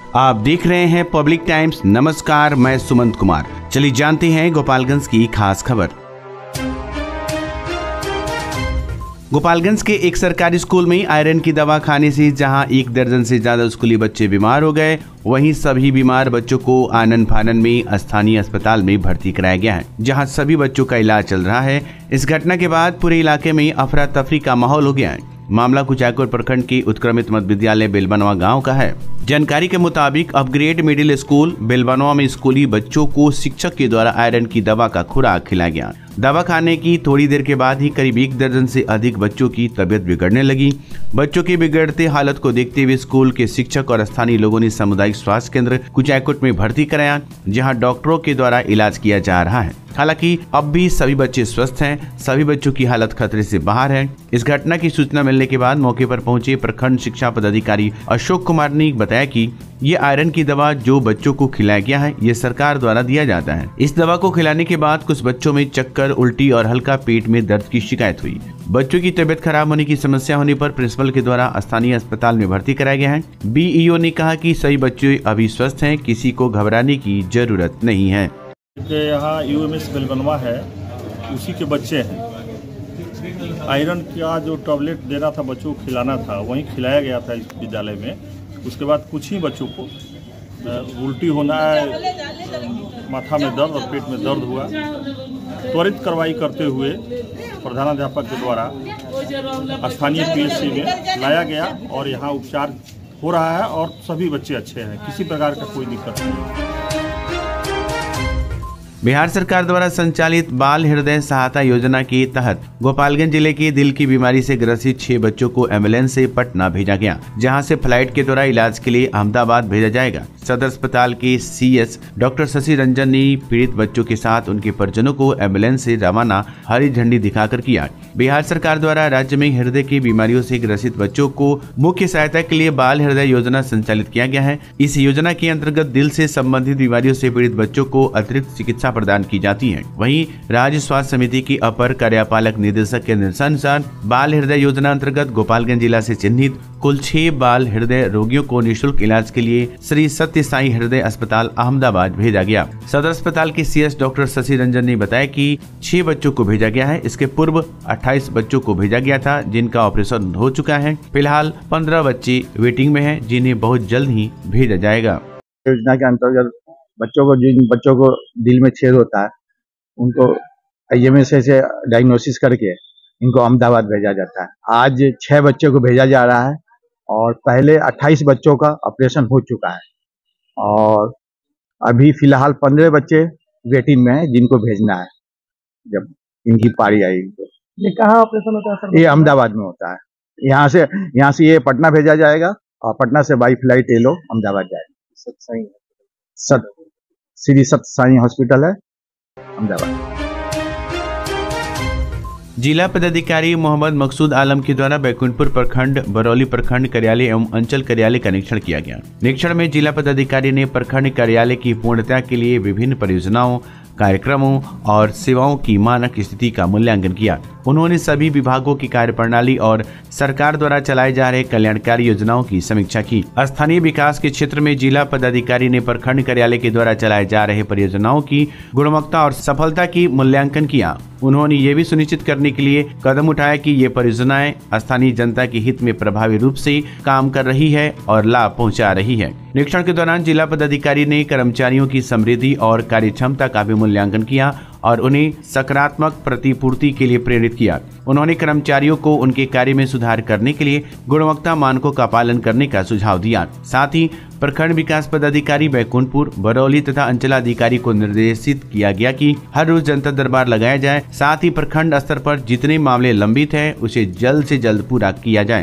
आप देख रहे हैं पब्लिक टाइम्स। नमस्कार, मैं सुमंत कुमार। चलिए जानते हैं गोपालगंज की खास खबर। गोपालगंज के एक सरकारी स्कूल में आयरन की दवा खाने से जहां 1 दर्जन से ज्यादा स्कूली बच्चे बीमार हो गए, वहीं सभी बीमार बच्चों को आनन फानन में स्थानीय अस्पताल में भर्ती कराया गया है, जहां सभी बच्चों का इलाज चल रहा है। इस घटना के बाद पूरे इलाके में अफरा तफरी का माहौल हो गया है। मामला कुचायकोट प्रखंड के उत्क्रमित मध्य विद्यालय बेलबनवा गांव का है। जानकारी के मुताबिक अपग्रेड मिडिल स्कूल बेलबनवा में स्कूली बच्चों को शिक्षक के द्वारा आयरन की दवा का खुराक खिलाया गया। दवा खाने की थोड़ी देर के बाद ही करीब 1 दर्जन से अधिक बच्चों की तबीयत बिगड़ने लगी। बच्चों की बिगड़ते हालत को देखते हुए स्कूल के शिक्षक और स्थानीय लोगों ने सामुदायिक स्वास्थ्य केंद्र कुचायकोट में भर्ती कराया, जहां डॉक्टरों के द्वारा इलाज किया जा रहा है। हालांकि अब भी सभी बच्चे स्वस्थ हैं, सभी बच्चों की हालत खतरे से बाहर है। इस घटना की सूचना मिलने के बाद मौके पर पहुंचे प्रखंड शिक्षा पदाधिकारी अशोक कुमार ने बताया कि ये आयरन की दवा जो बच्चों को खिलाया गया है, ये सरकार द्वारा दिया जाता है। इस दवा को खिलाने के बाद कुछ बच्चों में चक्कर, उल्टी और हल्का पेट में दर्द की शिकायत हुई। बच्चों की तबीयत खराब होने की समस्या होने पर प्रिंसिपल के द्वारा स्थानीय अस्पताल में भर्ती कराया गया है। बीईओ ने कहा कि सभी बच्चे अभी स्वस्थ हैं, किसी को घबराने की जरूरत नहीं है। यहाँ यूएमएस बेलबनवा है, उसी के बच्चे हैं। आयरन का जो टैबलेट देना था, बच्चों को खिलाना था, वहीं खिलाया गया था इस विद्यालय में। उसके बाद कुछ ही बच्चों को उल्टी होना, माथा में दर्द और पेट में दर्द हुआ। त्वरित कार्रवाई करते हुए प्रधानाध्यापक के द्वारा स्थानीय पीएचसी में लाया गया और यहाँ उपचार हो रहा है और सभी बच्चे अच्छे हैं, किसी प्रकार का कोई दिक्कत नहीं। बिहार सरकार द्वारा संचालित बाल हृदय सहायता योजना के तहत गोपालगंज जिले के दिल की बीमारी से ग्रसित 6 बच्चों को एम्बुलेंस से पटना भेजा गया, जहां से फ्लाइट के द्वारा इलाज के लिए अहमदाबाद भेजा जाएगा। सदर अस्पताल के सीएस डॉक्टर शशि रंजन ने पीड़ित बच्चों के साथ उनके परिजनों को एम्बुलेंस से रवाना हरी झंडी दिखाकर किया। बिहार सरकार द्वारा राज्य में हृदय की बीमारियों से ग्रसित बच्चों को मुख्य सहायता के लिए बाल हृदय योजना संचालित किया गया है। इस योजना के अंतर्गत दिल से संबंधित बीमारियों से पीड़ित बच्चों को अतिरिक्त चिकित्सा प्रदान की जाती है। वहीं राज्य स्वास्थ्य समिति की अपर कार्यपालक निदेशक के निर्देशानुसार बाल हृदय योजना अंतर्गत गोपालगंज जिला से चिन्हित कुल 6 बाल हृदय रोगियों को निःशुल्क इलाज के लिए श्री सत्य साई हृदय अस्पताल अहमदाबाद भेजा गया। सदर अस्पताल के सीएस डॉक्टर शशि रंजन ने बताया कि 6 बच्चों को भेजा गया है। इसके पूर्व 28 बच्चों को भेजा गया था, जिनका ऑपरेशन हो चुका है। फिलहाल 15 बच्चे वेटिंग में हैं, जिन्हें बहुत जल्द ही भेजा जाएगा। योजना के अंतर्गत जिन बच्चों को दिल में छेद होता है, उनको IMS से डायग्नोसिस करके इनको अहमदाबाद भेजा जाता है। आज 6 बच्चों को भेजा जा रहा है और पहले 28 बच्चों का ऑपरेशन हो चुका है और अभी फिलहाल 15 बच्चे वेटिंग में हैं, जिनको भेजना है जब इनकी पारी आएगी। ये कहाँ ऑपरेशन होता है सर? ये अहमदाबाद में होता है। यहाँ से ये पटना भेजा जाएगा और पटना से बाई फ्लाइट ये लोग अहमदाबाद जाएंगे। श्री सत्य साई हॉस्पिटल है अहमदाबाद। जिला पदाधिकारी मोहम्मद मकसूद आलम के द्वारा बैकुंठपुर प्रखंड, बरौली प्रखंड कार्यालय एवं अंचल कार्यालय का निरीक्षण किया गया। निरीक्षण में जिला पदाधिकारी ने प्रखंड कार्यालय की पूर्णता के लिए विभिन्न परियोजनाओं, कार्यक्रमों और सेवाओं की मानक स्थिति का मूल्यांकन किया। उन्होंने सभी विभागों की कार्यप्रणाली और सरकार द्वारा चलाए जा रहे कल्याणकारी योजनाओं की समीक्षा की। स्थानीय विकास के क्षेत्र में जिला पदाधिकारी ने प्रखंड कार्यालय के द्वारा चलाए जा रहे परियोजनाओं की गुणवत्ता और सफलता की मूल्यांकन किया। उन्होंने ये भी सुनिश्चित करने के लिए कदम उठाया कि ये परियोजनाएं स्थानीय जनता के हित में प्रभावी रूप से काम कर रही है और लाभ पहुंचा रही है। निरीक्षण के दौरान जिला पदाधिकारी ने कर्मचारियों की समृद्धि और कार्यक्षमता का भी मूल्यांकन किया और उन्हें सकारात्मक प्रतिपूर्ति के लिए प्रेरित किया। उन्होंने कर्मचारियों को उनके कार्य में सुधार करने के लिए गुणवत्ता मानकों का पालन करने का सुझाव दिया। साथ ही प्रखंड विकास पदाधिकारी बैकुंठपुर, बरौली तथा अंचलाधिकारी को निर्देशित किया गया कि हर रोज जनता दरबार लगाया जाए। साथ ही प्रखंड स्तर पर जितने मामले लंबित हैं, उसे जल्द से जल्द पूरा किया जाए।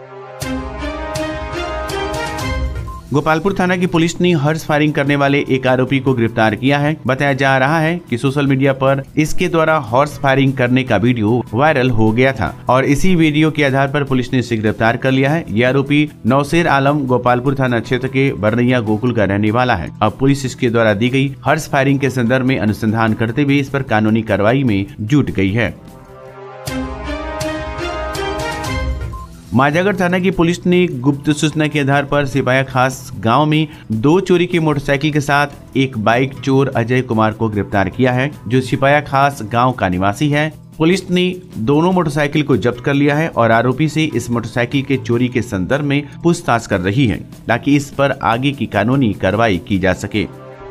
गोपालपुर थाना की पुलिस ने हॉर्स फायरिंग करने वाले एक आरोपी को गिरफ्तार किया है। बताया जा रहा है कि सोशल मीडिया पर इसके द्वारा हॉर्स फायरिंग करने का वीडियो वायरल हो गया था और इसी वीडियो के आधार पर पुलिस ने इसे गिरफ्तार कर लिया है। यह आरोपी नौशेर आलम गोपालपुर थाना क्षेत्र के बरनैया गोकुल का रहने वाला है। अब पुलिस इसके द्वारा दी गई हॉर्स फायरिंग के संदर्भ में अनुसंधान करते हुए इस पर कानूनी कार्रवाई में जुट गई है। माझागढ़ थाना की पुलिस ने गुप्त सूचना के आधार पर सिपाही खास गांव में 2 चोरी की मोटरसाइकिल के साथ एक बाइक चोर अजय कुमार को गिरफ्तार किया है, जो सिपाही खास गांव का निवासी है। पुलिस ने दोनों मोटरसाइकिल को जब्त कर लिया है और आरोपी से इस मोटरसाइकिल के चोरी के संदर्भ में पूछताछ कर रही है, ताकि इस पर आगे की कानूनी कार्रवाई की जा सके।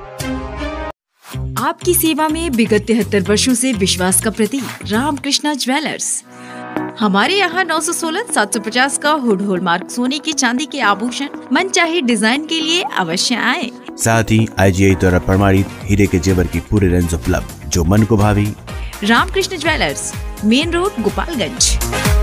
आपकी सेवा में विगत 73 वर्षों से विश्वास का प्रतीक रामकृष्णा ज्वेलर्स। हमारे यहाँ 916-750 का हुड हॉलमार्क सोने की चांदी के आभूषण मनचाहे डिजाइन के लिए अवश्य आए। साथ ही IGI द्वारा प्रमाणित हीरे के जेवर की पूरी रेंज उपलब्ध, जो मन को भावी। Ramkrishna jewellers, main road, Gopalganj.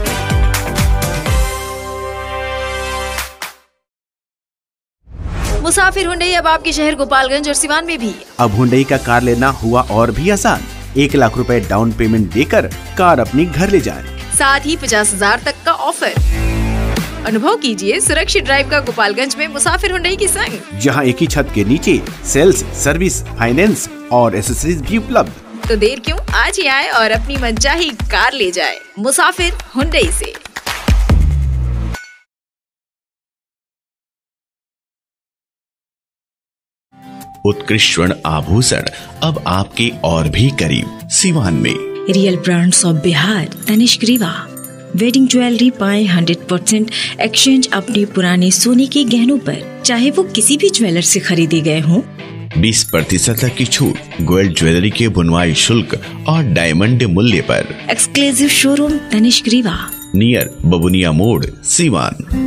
Musafir Hyundai अब आपके शहर गोपालगंज और सिवान में भी। अब हुंडई का कार लेना हुआ और भी आसान। 1 लाख रुपए डाउन पेमेंट देकर कार अपनी घर ले जाएं। साथ ही 50,000 तक का ऑफर। अनुभव कीजिए सुरक्षित ड्राइव का गोपालगंज में मुसाफिर हुंडई की संग, जहां एक ही छत के नीचे सेल्स, सर्विस, फाइनेंस और एसेसरीज भी उपलब्ध। तो देर क्यों, आज ही आए और अपनी मनचाही कार ले जाए मुसाफिर हुंडई से। उत्कृष्ट स्वर्ण आभूषण अब आपके और भी करीब सिवान में। Real brands of Bihar, Tanishq Riva. Wedding jewellery पाए 100% एक्सचेंज अपने पुराने सोने के गहनों पर, चाहे वो किसी भी ज्वेलर से खरीदे गए हों। 20% तक की छूट गोल्ड ज्वेलरी के बुनवाई शुल्क और डायमंड मूल्य पर। Exclusive showroom Tanishq Riva, near Babuniya मोड़, सिवान।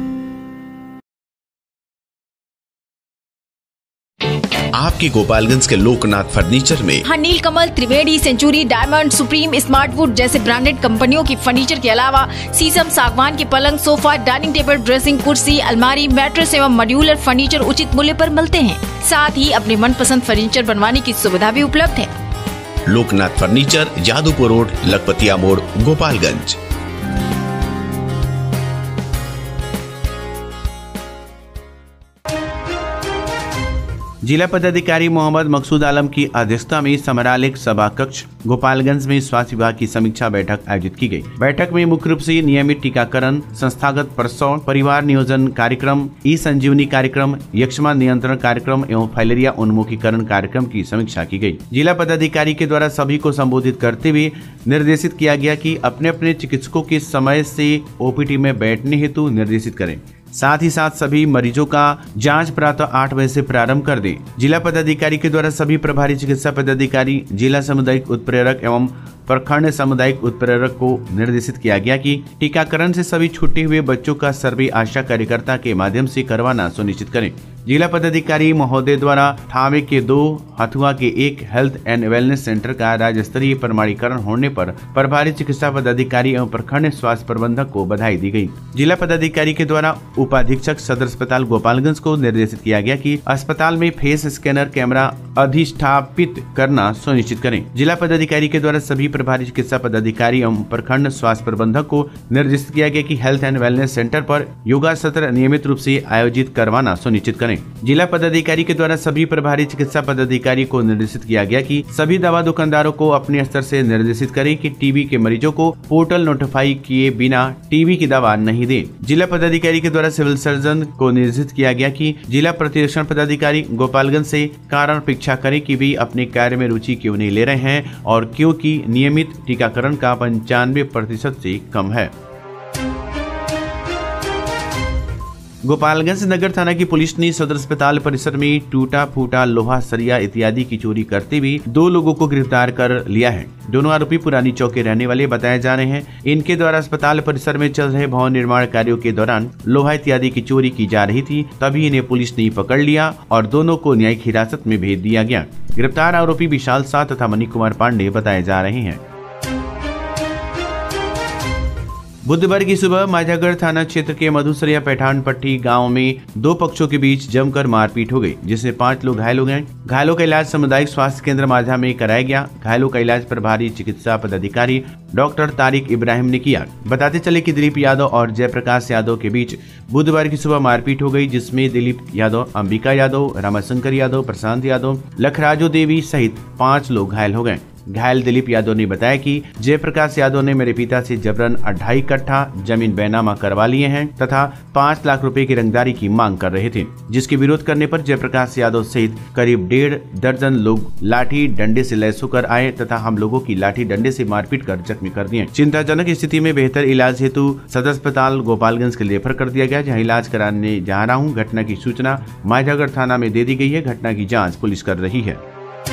आपके गोपालगंज के लोकनाथ फर्नीचर में Neel Kamal, Triveni, century, diamond, supreme, smart wood जैसे ब्रांडेड कंपनियों की फर्नीचर के अलावा शीशम, सागवान के पलंग, सोफा, डाइनिंग टेबल, ड्रेसिंग, कुर्सी, अलमारी, मैट्रेस एवं मॉड्यूलर फर्नीचर उचित मूल्य पर मिलते हैं। साथ ही अपने मनपसंद फर्नीचर बनवाने की सुविधा भी उपलब्ध है। लोकनाथ फर्नीचर, जादूपुर रोड, लखपतिया मोड़, गोपालगंज। जिला पदाधिकारी मोहम्मद मकसूद आलम की अध्यक्षता में समरालेख सभा कक्ष गोपालगंज में स्वास्थ्य विभाग की समीक्षा बैठक आयोजित की गई। बैठक में मुख्य रूप से नियमित टीकाकरण, संस्थागत प्रसव, परिवार नियोजन कार्यक्रम, ई संजीवनी कार्यक्रम, यक्ष्मा नियंत्रण कार्यक्रम एवं फाइलेरिया उन्मुखीकरण कार्यक्रम की समीक्षा की गई। जिला पदाधिकारी के द्वारा सभी को संबोधित करते हुए निर्देशित किया गया कि अपने अपने चिकित्सकों के समय से OPD में बैठने हेतु निर्देशित करें। साथ ही साथ सभी मरीजों का जांच प्रातः 8 बजे से प्रारंभ कर दें। जिला पदाधिकारी के द्वारा सभी प्रभारी चिकित्सा पदाधिकारी, जिला सामुदायिक उत्प्रेरक एवं प्रखंड सामुदायिक उत्प्रेरक को निर्देशित किया गया कि टीकाकरण से सभी छूटे हुए बच्चों का सर्वे आशा कार्यकर्ता के माध्यम से करवाना सुनिश्चित करें। जिला पदाधिकारी महोदय द्वारा थावे के 2, हथुआ के 1 हेल्थ एंड वेलनेस सेंटर का राज्य स्तरीय प्रमाणीकरण होने पर प्रभारी चिकित्सा पदाधिकारी एवं प्रखंड स्वास्थ्य प्रबंधक को बधाई दी गई। जिला पदाधिकारी के द्वारा उपाधीक्षक सदर अस्पताल गोपालगंज को निर्देशित किया गया कि अस्पताल में फेस स्कैनर कैमरा अधिष्ठापित करना सुनिश्चित करें। जिला पदाधिकारी के द्वारा सभी प्रभारी चिकित्सा पदाधिकारी एवं प्रखंड स्वास्थ्य प्रबंधक को निर्देशित किया गया कि हेल्थ एंड वेलनेस सेंटर पर योगा सत्र नियमित रूप से आयोजित करवाना सुनिश्चित करें। जिला पदाधिकारी के द्वारा सभी प्रभारी चिकित्सा पदाधिकारी को निर्देशित किया गया कि सभी दवा दुकानदारों को अपने स्तर से निर्देशित करें कि टीबी के मरीजों को पोर्टल नोटिफाई किए बिना टीबी की दवा नहीं दें। जिला पदाधिकारी के द्वारा सिविल सर्जन को निर्देशित किया गया कि जिला प्रतिरक्षण पदाधिकारी गोपालगंज से कारण परीक्षा करें कि वे अपने कार्य में रुचि क्यों नहीं ले रहे हैं और क्योंकि नियमित टीकाकरण का 95% से कम है। गोपालगंज नगर थाना की पुलिस ने सदर अस्पताल परिसर में टूटा फूटा लोहा, सरिया इत्यादि की चोरी करते हुए 2 लोगों को गिरफ्तार कर लिया है। दोनों आरोपी पुरानी चौक के रहने वाले बताए जा रहे हैं। इनके द्वारा अस्पताल परिसर में चल रहे भवन निर्माण कार्यों के दौरान लोहा इत्यादि की चोरी की जा रही थी, तभी इन्हें पुलिस ने पकड़ लिया और दोनों को न्यायिक हिरासत में भेज दिया गया। गिरफ्तार आरोपी विशाल शाह तथा मनी कुमार पांडे बताए जा रहे हैं। बुधवार की सुबह माझागढ़ थाना क्षेत्र के मधुसरिया पैठानपट्टी गांव में 2 पक्षों के बीच जमकर मारपीट हो गई, जिसमें 5 लोग घायल हो गए। घायलों का इलाज सामुदायिक स्वास्थ्य केंद्र माझा में कराया गया। घायलों का इलाज प्रभारी चिकित्सा पदाधिकारी डॉक्टर तारिक इब्राहिम ने किया। बताते चले कि दिलीप यादव और जयप्रकाश यादव के बीच बुधवार की सुबह मारपीट हो गई, जिसमें दिलीप यादव, अंबिका यादव, रामाशंकर यादव, प्रशांत यादव, लखराजो देवी सहित 5 लोग घायल हो गए। घायल दिलीप यादव ने बताया कि जयप्रकाश यादव ने मेरे पिता से जबरन 2.5 कट्ठा जमीन बैनामा करवा लिए हैं तथा 5 लाख रुपए की रंगदारी की मांग कर रहे थे, जिसके विरोध करने पर जयप्रकाश यादव सहित करीब 1.5 दर्जन लोग लाठी डंडे से लैस होकर आए तथा हम लोगों की लाठी डंडे से मारपीट कर जख्मी कर दिए। चिंताजनक स्थिति में बेहतर इलाज हेतु सदर अस्पताल गोपालगंज के लिए रेफर कर दिया गया, जहां इलाज कराने जा रहा हूं। घटना की सूचना माझागढ़ थाना में दे दी गई है। घटना की जांच पुलिस कर रही है।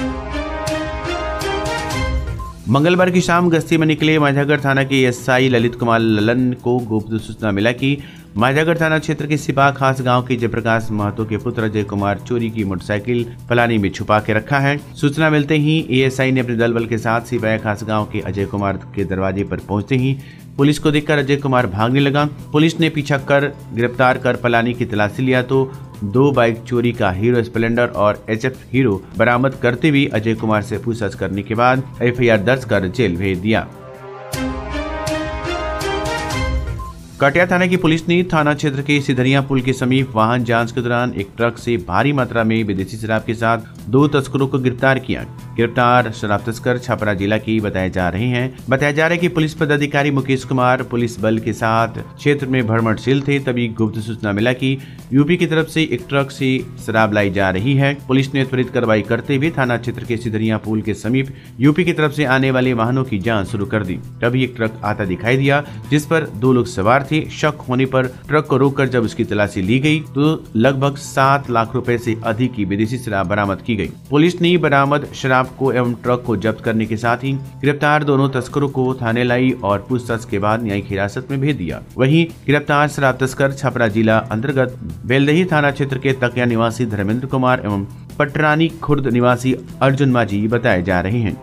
मंगलवार की शाम गश्ती में निकले माझागढ़ थाना के एसआई ललित कुमार ललन को गुप्त सूचना मिला कि माझागढ़ थाना क्षेत्र के सिपा खास गांव के जयप्रकाश महतो के पुत्र अजय कुमार चोरी की मोटरसाइकिल पलानी में छुपा के रखा है। सूचना मिलते ही एएसआई ने अपने दल बल के साथ सिपा खास गांव के अजय कुमार के दरवाजे पर पहुंचते ही पुलिस को देखकर अजय कुमार भागने लगा। पुलिस ने पीछा कर गिरफ्तार कर पलानी की तलाशी लिया तो 2 बाइक चोरी का हीरो स्प्लेंडर और एचएफ हीरो बरामद करते हुए अजय कुमार से पूछताछ करने के बाद एफआईआर दर्ज कर जेल भेज दिया। कटिया थाना की पुलिस ने थाना क्षेत्र के सिधरिया पुल के समीप वाहन जांच के दौरान एक ट्रक से भारी मात्रा में विदेशी शराब के साथ 2 तस्करों को गिरफ्तार किया। गिरफ्तार शराब तस्कर छपरा जिला की बताए जा रहे हैं। बताया जा रहा है कि पुलिस पदाधिकारी मुकेश कुमार पुलिस बल के साथ क्षेत्र में भ्रमणशील थे, तभी गुप्त सूचना मिला कि यूपी की तरफ से एक ट्रक से शराब लाई जा रही है। पुलिस ने त्वरित कार्रवाई करते हुए थाना क्षेत्र के सिधरिया पुल के समीप यूपी की तरफ से आने वाले वाहनों की जाँच शुरू कर दी। तभी एक ट्रक आता दिखाई दिया जिस पर 2 लोग सवार थे। शक होने पर ट्रक को रोककर जब उसकी तलाशी ली गई तो लगभग 7 लाख रुपए से अधिक की विदेशी शराब बरामद की गई। पुलिस ने बरामद शराब को एवं ट्रक को जब्त करने के साथ ही गिरफ्तार दोनों तस्करों को थाने लाई और पूछताछ के बाद न्यायिक हिरासत में भेज दिया। वहीं गिरफ्तार शराब तस्कर छपरा जिला अंतर्गत बेलदही थाना क्षेत्र के तकिया निवासी धर्मेंद्र कुमार एवं पटरानी खुर्द निवासी अर्जुन माझी बताए जा रहे हैं।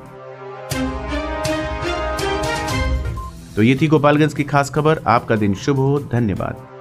तो ये थी गोपालगंज की खास खबर। आपका दिन शुभ हो। धन्यवाद।